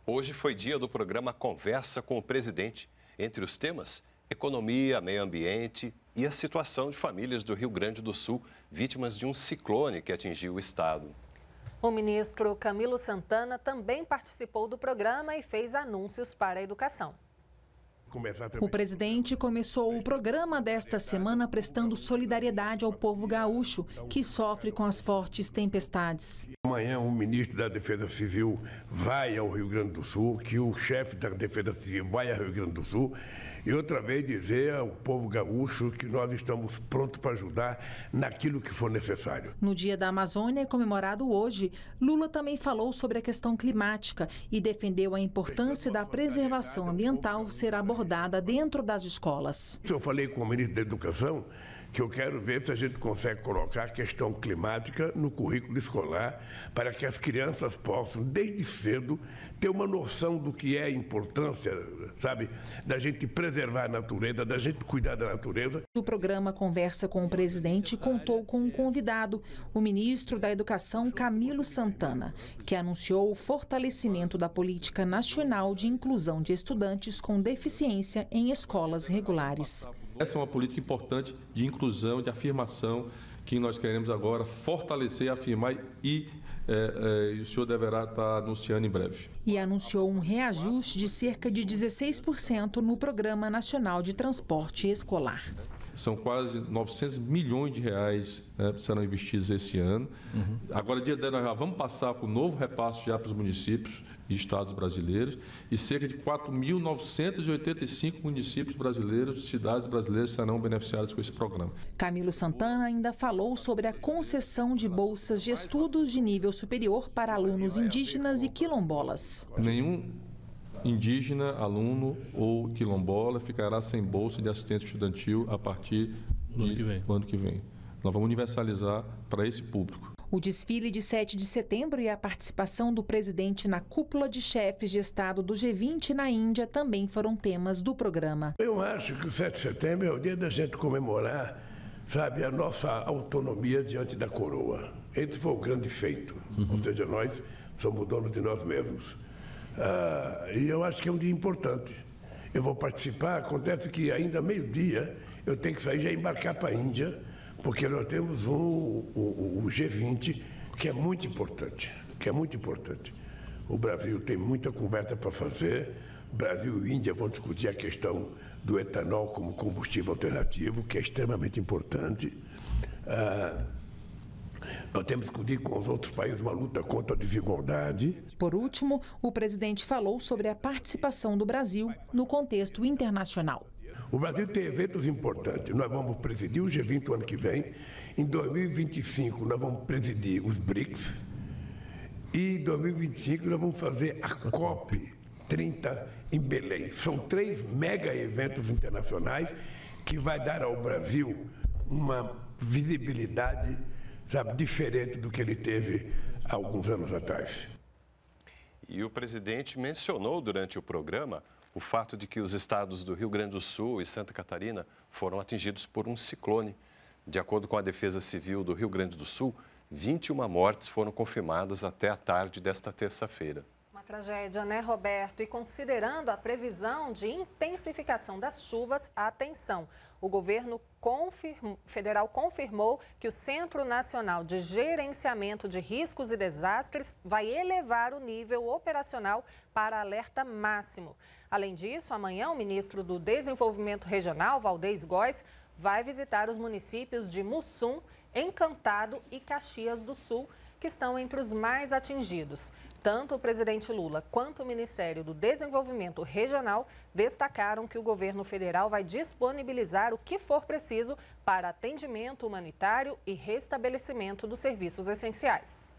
Hoje foi dia do programa Conversa com o Presidente. Entre os temas, economia, meio ambiente e a situação de famílias do Rio Grande do Sul, vítimas de um ciclone que atingiu o estado. O ministro Camilo Santana também participou do programa e fez anúncios para a educação. O presidente começou o programa desta semana prestando solidariedade ao povo gaúcho, que sofre com as fortes tempestades. Amanhã o ministro da Defesa Civil vai ao Rio Grande do Sul, que o chefe da Defesa Civil vai ao Rio Grande do Sul, e outra vez dizer ao povo gaúcho que nós estamos prontos para ajudar naquilo que for necessário. No Dia da Amazônia, comemorado hoje, Lula também falou sobre a questão climática e defendeu a importância da preservação ambiental ser abordada dentro das escolas. Eu falei com o ministro da Educação que eu quero ver se a gente consegue colocar a questão climática no currículo escolar para que as crianças possam, desde cedo, ter uma noção do que é a importância, sabe, da gente preservar a natureza, da gente cuidar da natureza. O programa Conversa com o Presidente contou com um convidado, o ministro da Educação, Camilo Santana, que anunciou o fortalecimento da política nacional de inclusão de estudantes com deficiência em escolas regulares. Essa é uma política importante de inclusão, de afirmação, que nós queremos agora fortalecer, afirmar e o senhor deverá estar anunciando em breve. E anunciou um reajuste de cerca de 16% no Programa Nacional de Transporte Escolar. São quase 900 milhões de reais, que serão investidos esse ano. Agora, dia 10, nós já vamos passar com um novo repasse já para os municípios e estados brasileiros, e cerca de 4.985 municípios brasileiros, cidades brasileiras serão beneficiados com esse programa. Camilo Santana ainda falou sobre a concessão de bolsas de estudos de nível superior para alunos indígenas e quilombolas. Nenhum indígena, aluno ou quilombola ficará sem bolsa de assistente estudantil a partir do ano que vem. Nós vamos universalizar para esse público. O desfile de 7 de setembro e a participação do presidente na cúpula de chefes de Estado do G20 na Índia também foram temas do programa. Eu acho que o 7 de setembro é o dia da gente comemorar, sabe, a nossa autonomia diante da coroa. Esse foi o grande feito. Ou seja, nós somos donos de nós mesmos. E eu acho que é um dia importante. Eu vou participar, acontece que ainda meio-dia eu tenho que sair e já embarcar para a Índia, porque nós temos o G20, que é muito importante, O Brasil tem muita conversa para fazer. Brasil e Índia vão discutir a questão do etanol como combustível alternativo, que é extremamente importante. Nós temos que discutir com os outros países uma luta contra a desigualdade. Por último, o presidente falou sobre a participação do Brasil no contexto internacional. O Brasil tem eventos importantes. Nós vamos presidir o G20 o ano que vem. Em 2025, nós vamos presidir os BRICS. E em 2025, nós vamos fazer a COP30 em Belém. São 3 mega eventos internacionais que vai dar ao Brasil uma visibilidade, sabe, diferente do que ele teve há alguns anos atrás. E o presidente mencionou durante o programa o fato de que os estados do Rio Grande do Sul e Santa Catarina foram atingidos por um ciclone. De acordo com a Defesa Civil do Rio Grande do Sul, 21 mortes foram confirmadas até a tarde desta terça-feira. Uma tragédia, né, Roberto? E considerando a previsão de intensificação das chuvas, atenção. O governo federal confirmou que o Centro Nacional de Gerenciamento de Riscos e Desastres vai elevar o nível operacional para alerta máximo. Além disso, amanhã o ministro do Desenvolvimento Regional, Valdez Góes, vai visitar os municípios de Mussum, Encantado e Caxias do Sul, que estão entre os mais atingidos. Tanto o presidente Lula quanto o Ministério do Desenvolvimento Regional destacaram que o governo federal vai disponibilizar o que for preciso para atendimento humanitário e restabelecimento dos serviços essenciais.